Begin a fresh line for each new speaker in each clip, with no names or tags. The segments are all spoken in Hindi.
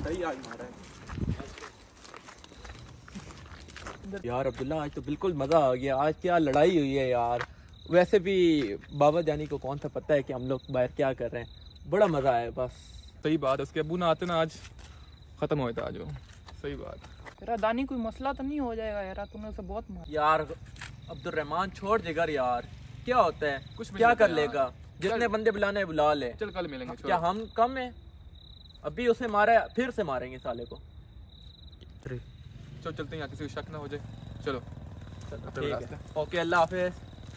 सही आज मारा है यार अब्दुल्ला, आज तो बिल्कुल मज़ा आ गया। आज क्या लड़ाई हुई है यार। वैसे भी बाबा जानी को कौन सा पता है कि हम लोग बाहर क्या कर रहे हैं। बड़ा मज़ा आया बस।
सही बात है, उसके अबू ना आते ना आज ख़त्म होता आज वो। सही बात।
तेरा दानी कोई मसला तो नहीं हो जाएगा यार, तूने उसे बहुत मारा
यार अब्दुलरहमान छोड़ जिगर यार, क्या होता है,
कुछ भी
क्या
नहीं
कर
होता
लेगा। जितने बंदे बुलाने हैं बुला ले।
चल कल मिलेंगे।
क्या हम कम है? अभी उसे मारा है, फिर से मारेंगे साले को।
चल चलते हैं, यहाँ किसी को शक ना हो जाए। चलो
ठीक है, ओके, अल्लाह हाफिज।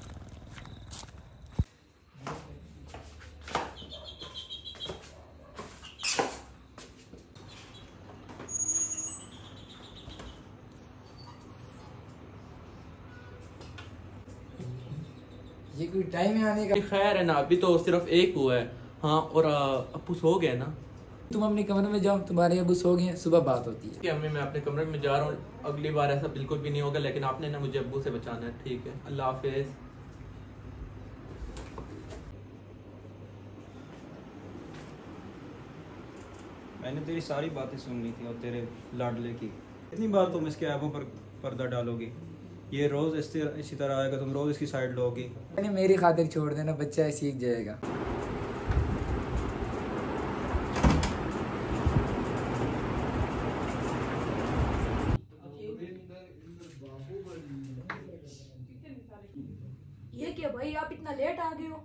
ये कोई टाइम है आने का?
खैर है ना, अभी तो सिर्फ एक हुआ है। हाँ, और अप्पू सो गए ना।
तुम अपने कमरे में जाओ, तुम्हारे अबू सो गए हैं, सुबह बात होती है।
कि अम्मी मैं अपने कमरे में जा रहा हूँ, अगली बार ऐसा बिल्कुल भी नहीं होगा, लेकिन आपने ना मुझे अब्बू से बचाना है। ठीक है, अल्लाह हाफिज।
मैंने तेरी सारी बातें सुन ली थी और तेरे लाडले की। इतनी बार तुम इसके ऐबों पर पर्दा डालोगी, ये रोज़ इसी तरह आएगा, तुम रोज़ इसकी साइड लोगी।
मैंने मेरी खातिर छोड़ देना, बच्चा सीख जाएगा।
ये क्या भाई, आप इतना लेट आ गए हो?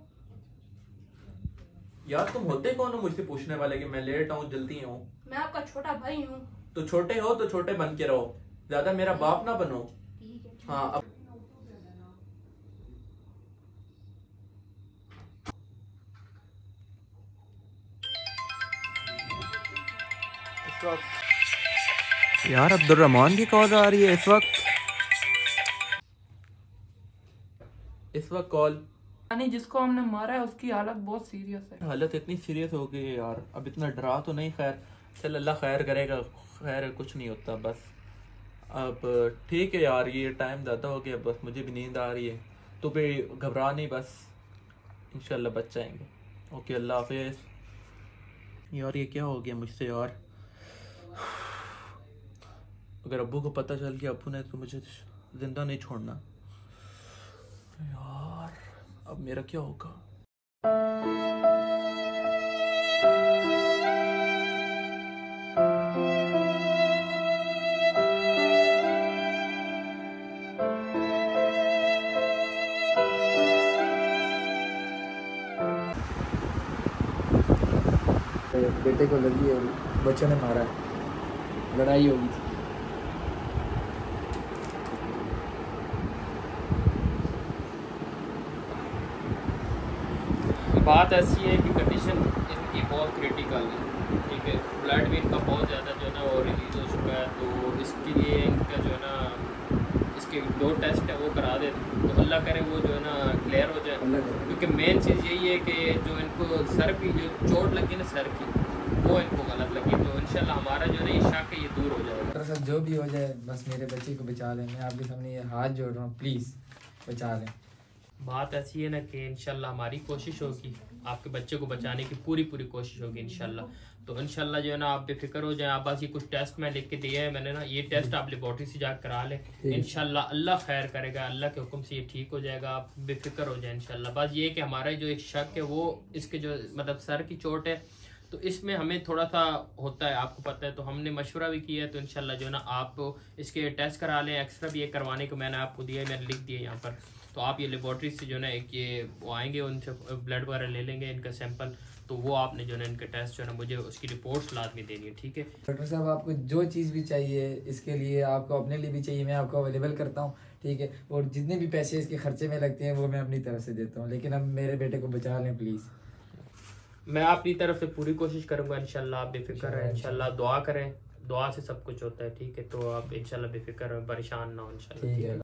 यार तुम होते कौन हो मुझसे पूछने वाले कि मैं लेट आऊँ जल्दी आऊँ?
मैं आपका छोटा भाई हूँ।
तो छोटे हो तो छोटे बन के रहो, ज्यादा मेरा बाप ना बनो।
ठीक है।
हाँ अब यार अब्दुलरहमान की कॉल आ रही है इस वक्त कॉल।
दानी जिसको हमने मारा है उसकी हालत बहुत सीरियस है।
हालत इतनी सीरियस हो गई है यार, अब इतना डरा तो नहीं। खैर चल, अल्लाह खैर करेगा। खैर कुछ नहीं होता बस। अब ठीक है यार, ये टाइम ज़्यादा हो गया, बस मुझे भी नींद आ रही है। तो भी घबरा नहीं, बस इंशाल्लाह बच जाएंगे। ओके, अल्लाह हाफिज। यार ये क्या हो गया मुझसे यार। अगर अब्बू को पता चल गया, अब्बू ने तो मुझे जिंदा नहीं छोड़ना यार। अब मेरा क्या होगा?
बेटे को लगी है, बच्चों ने मारा है, लड़ाई होगी थी।
बात ऐसी है कि कंडीशन इनकी बहुत क्रिटिकल है। ठीक है, ब्लड भी इनका बहुत ज़्यादा जो है ना वो रिलीज हो चुका है। तो इसके लिए इनका जो है ना इसके 2 टेस्ट है वो करा दे, तो अल्लाह करे वो जो है ना क्लियर हो जाए। क्योंकि मेन चीज़ यही है कि जो इनको सर की जो चोट लगी ना सर की, वो इनको गलत लगी। तो इंशाल्लाह हमारा जो है ना ये शक है ये दूर हो जाएगा।
दरअसल जो भी हो जाए, बस मेरे बच्चे को बचा लें। मैं आपके सामने ये हाथ जोड़ रहा हूँ, प्लीज़ बचा लें।
बात ऐसी है ना कि इंशाल्लाह हमारी कोशिश होगी, आपके बच्चे को बचाने की पूरी कोशिश होगी इंशाल्लाह। तो इंशाल्लाह जो है ना आप बेफिक्र हो जाएं। आप बस ये कुछ टेस्ट मैं लिख के दिए हैं मैंने ना, ये टेस्ट आप लेबॉर्ट्री से जाकर करा लें। इंशाल्लाह अल्लाह खैर करेगा, अल्लाह के हुक्म से ये ठीक हो जाएगा। आप बेफिक्र हो जाए इंशाल्लाह। बस ये कि हमारा जो एक शक है वो इसके जो मतलब सर की चोट है, तो इसमें हमें थोड़ा सा होता है, आपको पता है। तो हमने मशवरा भी किया है, तो इंशाल्लाह जो है ना आप इसके टेस्ट करा लें। एक्स्ट्रा भी ये करवाने को मैंने आपको दिया है, मैंने लिख दिया यहाँ पर। तो आप ये लेबॉर्ट्री से जो है ना एक ये वो आएंगे, उनसे ब्लड वगैरह ले लेंगे इनका सैंपल। तो वो आपने जो है ना इनके टेस्ट जो है ना मुझे उसकी रिपोर्ट्स लाजमी देनी है। ठीक है
डॉक्टर साहब, आपको जो चीज़ भी चाहिए इसके लिए, आपको अपने लिए भी चाहिए, मैं आपको अवेलेबल करता हूँ। ठीक है, और जितने भी पैसे इसके खर्चे में लगते हैं वो मैं अपनी तरफ से देता हूँ। लेकिन अब मेरे बेटे को बचा लें प्लीज़।
मैं अपनी तरफ से पूरी कोशिश करूंगा इंशाल्लाह। आप बेफिक्र हैं, इंशाल्लाह दुआ करें, दुआ से सब कुछ होता है। ठीक है, तो आप इंशाल्लाह बेफिक्र परेशान ना हो इंशाल्लाह।